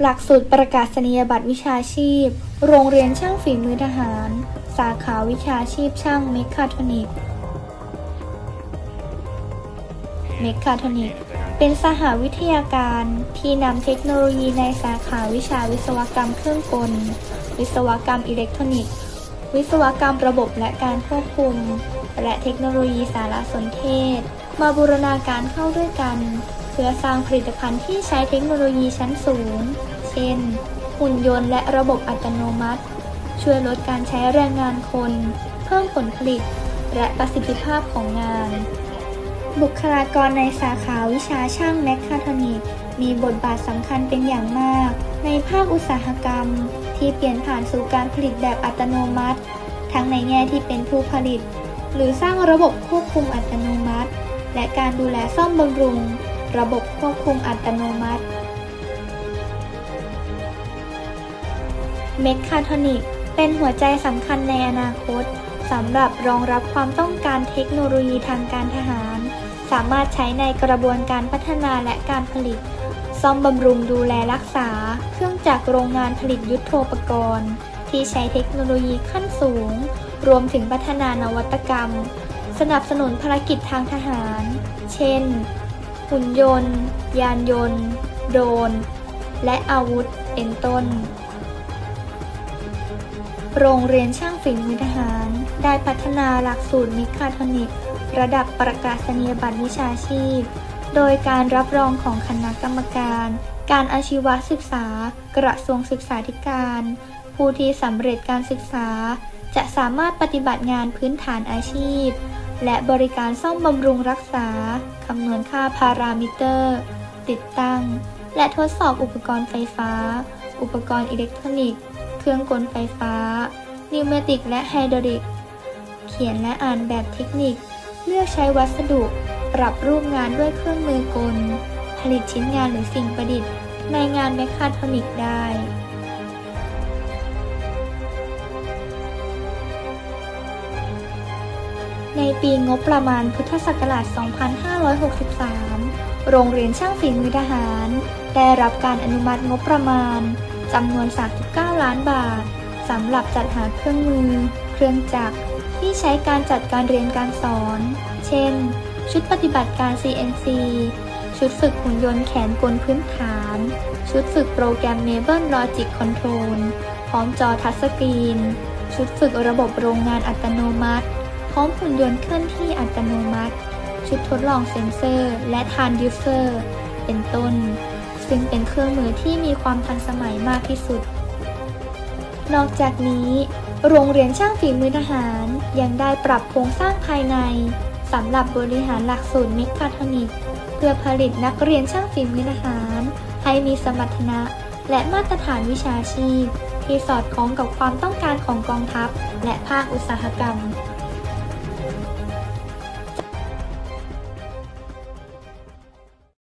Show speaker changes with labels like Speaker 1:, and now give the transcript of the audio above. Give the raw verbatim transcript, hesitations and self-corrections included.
Speaker 1: หลักสูตรประกาศนียบัตรวิชาชีพโรงเรียนช่างฝีมือทหารสาขาวิชาชีพช่างเมคาทรอนิกส์เมคาทรอนิกส์เป็นสหวิทยาการที่นำเทคโนโลยีในสาขาวิชาวิศวกรรมเครื่องกลวิศวกรรมอิเล็กทรอนิกส์วิศวกรรมระบบและการควบคุมและเทคโนโลยีสารสนเทศมาบูรณาการเข้าด้วยกันเพื่อสร้างผลิตภัณฑ์ที่ใช้เทคโนโลยีชั้นสูงเช่นหุ่นยนต์และระบบอัตโนมัติช่วยลดการใช้แรงงานคนเพิ่มผลผลิตและประสิทธิภาพของงานบุคลากรในสาขาวิชาช่างแมคคาทรอนิกส์มีบทบาทสำคัญเป็นอย่างมากในภาคอุตสาหกรรมที่เปลี่ยนผ่านสู่การผลิตแบบอัตโนมัติทั้งในแง่ที่เป็นผู้ผลิตหรือสร้างระบบควบคุมอัตโนมัติและการดูแลซ่อมบำรุงระบบควบคุมอัตโนมัติเมคคาทรอนิกส์เป็นหัวใจสำคัญในอนาคตสำหรับรองรับความต้องการเทคโนโลยีทางการทหารสามารถใช้ในกระบวนการพัฒนาและการผลิตซ่อมบำรุงดูแลรักษาเครื่องจักรโรงงานผลิตยุทโธปกรณ์ที่ใช้เทคโนโลยีขั้นสูงรวมถึงพัฒนานวัตกรรมสนับสนุนภารกิจทางทหารเช่นหุ่นยนต์ยานยนต์โดรนและอาวุธเป็นต้นโรงเรียนช่างฝีมือทหารได้พัฒนาหลักสูตรเมคาทรอนิกส์ระดับประกาศนียบัตรวิชาชีพโดยการรับรองของคณะกรรมการการอาชีวศึกษากระทรวงศึกษาธิการผู้ที่สำเร็จการศึกษาจะสามารถปฏิบัติงานพื้นฐานอาชีพและบริการซ่อมบำรุงรักษาคำนวณค่าพารามิเตอร์ติดตั้งและทดสอบอุปกรณ์ไฟฟ้าอุปกรณ์อิเล็กทรอนิกส์เครื่องกลไฟฟ้านิวเมติกและไฮดรอลิกเขียนและอ่านแบบเทคนิคเลือกใช้วัสดุปรับรูปงานด้วยเครื่องมือกลผลิตชิ้นงานหรือสิ่งประดิษฐ์ในงานเมคาทรอนิกส์ได้ในปีงบประมาณพุทธศักราช สองพันห้าร้อยหกสิบสาม โรงเรียนช่างฝีมือทหารได้รับการอนุมัติงบประมาณจำนวน สามสิบเก้า ล้านบาทสำหรับจัดหาเครื่องมือเครื่องจักรที่ใช้การจัดการเรียนการสอนเช่นชุดปฏิบัติการ ซี เอ็น ซี ชุดฝึกหุ่นยนต์แขนกลพื้นฐานชุดฝึกโปรแกรม Mable Logic Control พร้อมจอทัชสกรีนชุดฝึกระบบโรงงานอัตโนมัติพร้อมหุ่นยนต์เคลื่อนที่อัตโนมัติชุดทดลองเซ็นเซอร์และทรานดิวเซอร์เป็นต้นซึ่งเป็นเครื่องมือที่มีความทันสมัยมากที่สุดนอกจากนี้โรงเรียนช่างฝีมือทหารยังได้ปรับโครงสร้างภายในสำหรับบริหารหลักสูตรเมคาทรอนิกส์เพื่อผลิตนักเรียนช่างฝีมือทหารให้มีสมรรถนะและมาตรฐานวิชาชีพที่สอดคล้องกับความต้องการของกองทัพและภาคอุตสาหกรรม